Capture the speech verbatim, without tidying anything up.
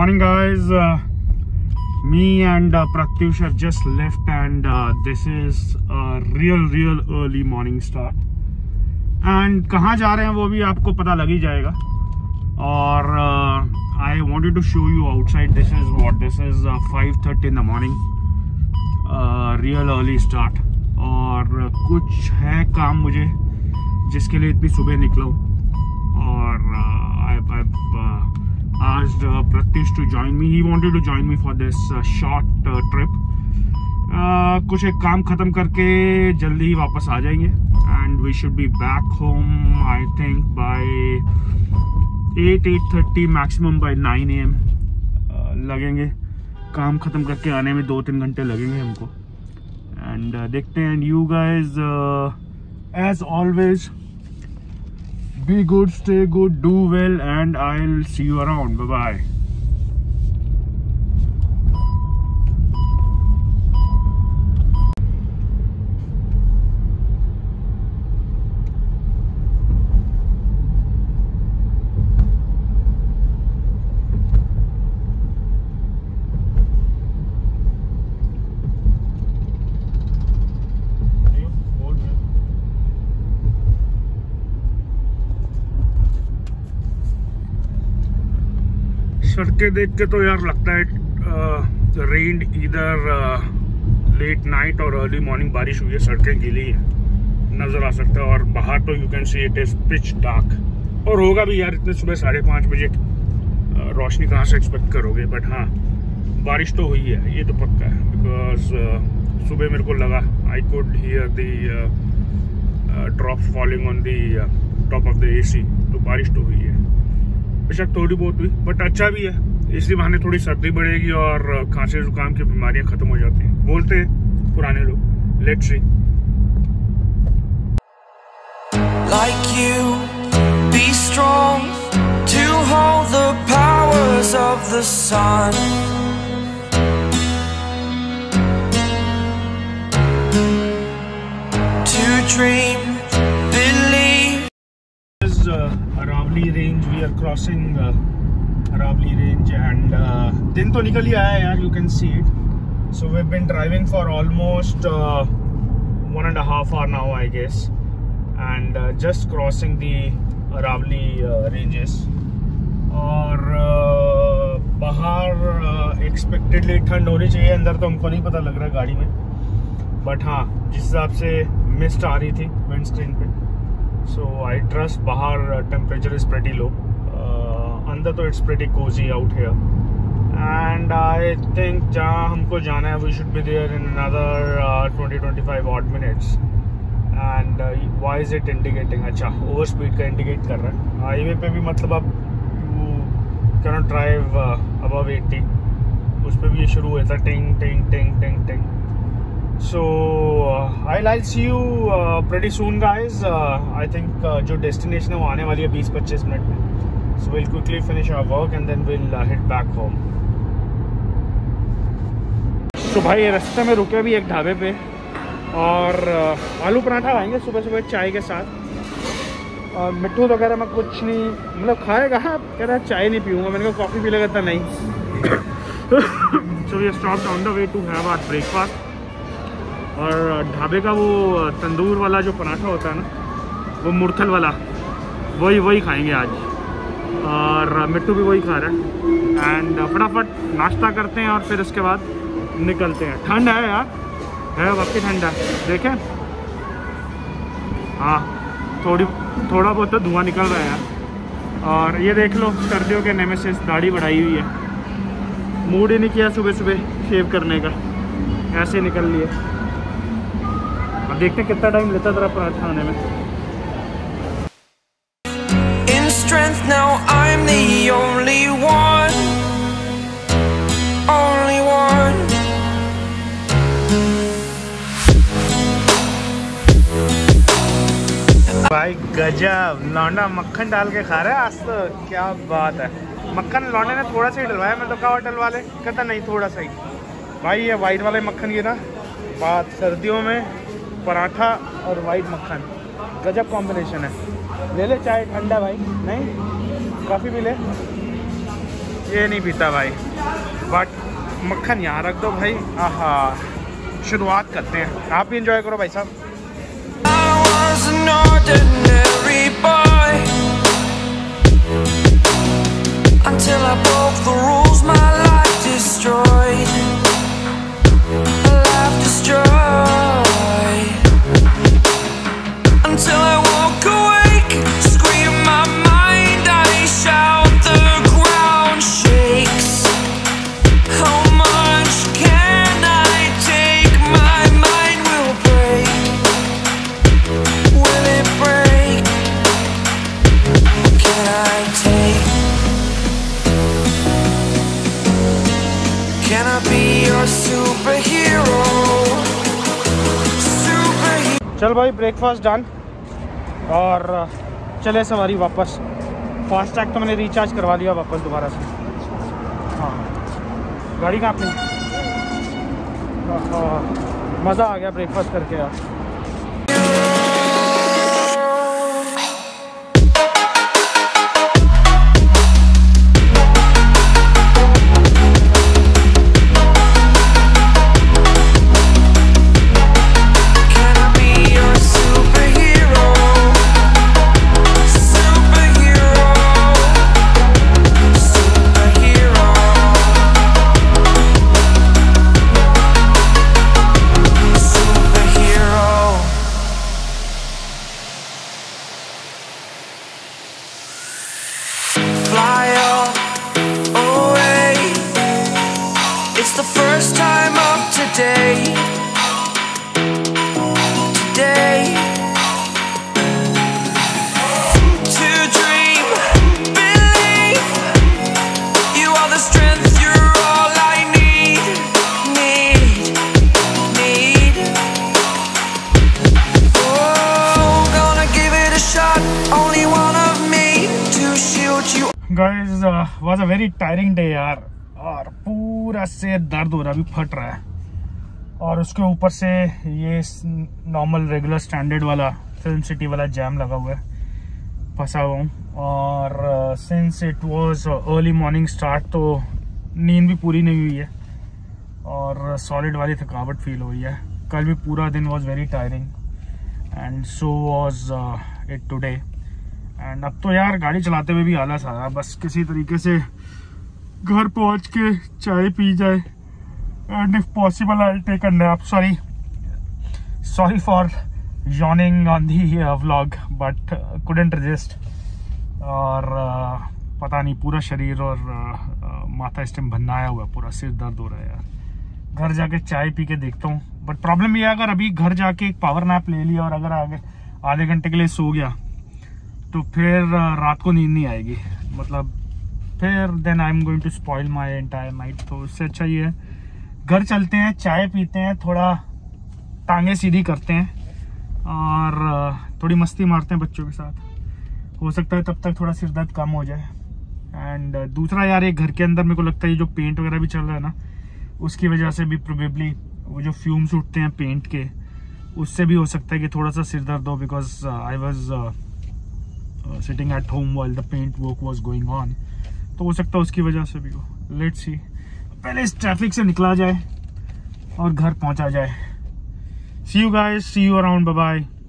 Morning guys, uh, me and uh, Pratyush have just left and uh, this is a real real early morning start and कहाँ जा रहे हैं वो भी आपको पता लग ही जाएगा और uh, I wanted to show you outside. This is what this is uh, five thirty in the morning, uh, real early start और uh, कुछ है काम मुझे जिसके लिए इतनी सुबह निकला हूँ और uh, I've, I've uh, asked uh, Pratyush to join me. He wanted to join me for this uh, short uh, trip. uh, कुछ एक काम ख़त्म करके जल्दी ही वापस आ जाएंगे and we should be back home I think by eight eight thirty maximum by nine A M uh, लगेंगे काम ख़त्म करके आने में दो तीन घंटे लगेंगे हमको and uh, देखते हैं. And you guys uh, as always be good, stay good, do well and I'll see you around. Bye bye. सड़कें देख के तो यार लगता है रेन इधर लेट नाइट और अर्ली मॉर्निंग बारिश हुई है, सड़कें गीली है, नज़र आ सकता है और बाहर तो you can see it is pitch dark और होगा भी यार इतने सुबह साढ़े पाँच बजे uh, रोशनी कहाँ से एक्सपेक्ट करोगे. बट हाँ बारिश तो हुई है ये तो पक्का है बिकॉज uh, सुबह मेरे को लगा I could hear the drops falling on the top of the AC. तो बारिश तो हुई है, बेशक थोड़ी बहुत हुई बट अच्छा भी है, इसी बहाने थोड़ी सर्दी बढ़ेगी और खांसी जुकाम की बीमारियां खत्म हो जाती हैं बोलते हैं पुराने लोग. Let's see. Like you, be strong to hold the powers of the sun. To dream, believe. This is uh, Aravali range. We are crossing uh, Aravali range and uh, दिन तो निकल ही आया है यार, you can see it. So we've been driving for almost uh, one and a half hour now I guess and uh, just crossing the Aravali uh, ranges और uh, बाहर expectedly uh, ठंड होनी चाहिए, अंदर तो हमको नहीं पता लग रहा है गाड़ी में बट हाँ जिस हिसाब से मिस्ट आ रही थी विंड स्क्रीन पे so I trust बाहर temperature is pretty low, uh, अंदर तो it's pretty cozy out here and I think जहाँ हमको जाना है we should be there in another uh, twenty to twenty-five odd minutes and uh, why is it indicating? अच्छा over speed का indicate कर रहा है. हाईवे पे भी मतलब अब you cannot drive above eighty, उस पर भी ये शुरू हुआ था टिंग टिंग टिंग टिंग टिंग. So uh, I'll, I'll see you uh, pretty soon guys. uh, I think uh, जो destination है वो आने वाली है बीस पच्चीस मिनट में. So we'll quickly finish our work and then we'll uh, head back home. So भाई रास्ते में रुके भी एक ढाबे पे और uh, आलू पराठा खाएंगे सुबह सुबह चाय के साथ. और मिट्टू वगैरह में कुछ नहीं मतलब खाएगा, कह रहा है चाय नहीं पीऊँगा. मैंने कहा कॉफ़ी पी लेगा था नहीं. So we stopped on the way to have our breakfast और ढाबे का वो तंदूर वाला जो पराठा होता है ना वो मुरथल वाला वही वही खाएंगे आज और मिट्टू भी वही खा रहा है एंड फटाफट नाश्ता करते हैं और फिर उसके बाद निकलते हैं. ठंड है यार, है वाकई ठंड है. देखें हाँ थोड़ी थोड़ा बहुत तो धुआं निकल रहा है यार. और ये देख लो सर्दियों के नेमेसिस दाढ़ी बढ़ाई हुई है. मूड ही नहीं किया सुबह सुबह शेव करने का, ऐसे निकल लिए. अब देखते हैं कितना टाइम लेता तेरा पराठा आने में. In strength now I'm the only one, only one. भाई गजब लौंडा मक्खन डाल के खा रहा है आज तो, क्या बात है. मक्खन लौंडे ने थोड़ा सा ही डलवाया, मैं तो कहा होटल वाले कहता नहीं थोड़ा सा ही. भाई ये वाइट वाले मक्खन की ना बात, सर्दियों में पराठा और वाइट मक्खन गजब कॉम्बिनेशन है. ले ले चाय, ठंडा भाई नहीं कॉफ़ी भी ले. ये नहीं पीता भाई, बट मक्खन यहाँ रख दो भाई। आहा, शुरुआत करते हैं, आप भी एंजॉय करो भाई साहब। Until I broke the rules, my life destroyed. Life destroyed. Until I walk awake, scream my mind, I shout, the ground shakes. How much can I take? My mind will break. Will it break? Can I take? Can I be your superhero? Superhero. चल भाई, breakfast done और चले सवारी वापस। Fast tag तो मैंने recharge करवा लिया वापस दोबारा से। हाँ, गाड़ी कहाँ अपनी। मज़ा आ गया ब्रेकफास्ट करके यार। It's the first time of today. Today. To dream, believe. You are the strength, you're all I need. Need, need. Oh, gonna give it a shot. Only one of me to shield you. Guys, uh, was a very tiring day यार, और पूरा से दर्द हो रहा, अभी फट रहा है। और उसके ऊपर से ये नॉर्मल रेगुलर स्टैंडर्ड वाला फिल्म सिटी वाला जैम लगा हुआ है, फंसा हुआ हूँ। और since it was early morning start, तो नींद भी पूरी नहीं हुई है और सॉलिड वाली थकावट फील हुई है। कल भी पूरा दिन was very tiring and so was it today. And अब तो यार गाड़ी चलाते हुए भी आलस आ रहा है, बस किसी तरीके से घर पहुंच के चाय पी जाए and if possible I take a nap. Sorry sorry for yawning on the vlog, but couldn't resist. और uh, पता नहीं, पूरा शरीर और uh, माथा इस टाइम भन्नाया हुआ है, पूरा सिर दर्द हो रहा है यार। घर जाके चाय पी के देखता हूँ, बट प्रॉब्लम ये है अगर अभी घर जाके एक पावर नैप ले लिया और अगर आगे आधे घंटे के लिए सो गया तो फिर uh, रात को नींद नहीं आएगी, मतलब फिर then I am going to spoil my entire night. तो उससे अच्छा ये है घर चलते हैं, चाय पीते हैं, थोड़ा टांगे सीधी करते हैं और थोड़ी मस्ती मारते हैं बच्चों के साथ। हो सकता है तब तक थोड़ा सिर दर्द कम हो जाए। एंड दूसरा यार, एक घर के अंदर मेरे को लगता है ये जो पेंट वगैरह भी चल रहा है ना, उसकी वजह से भी प्रोबेबली वो जो फ्यूम्स उठते हैं पेंट के, उससे भी हो सकता है कि थोड़ा सा सिर दर्द हो। Because I was sitting at home while the paint work was going on, तो हो सकता है उसकी वजह से भी हो। लेट्स सी, पहले इस ट्रैफिक से निकला जाए और घर पहुंचा जाए। See you guys, see you around, bye bye.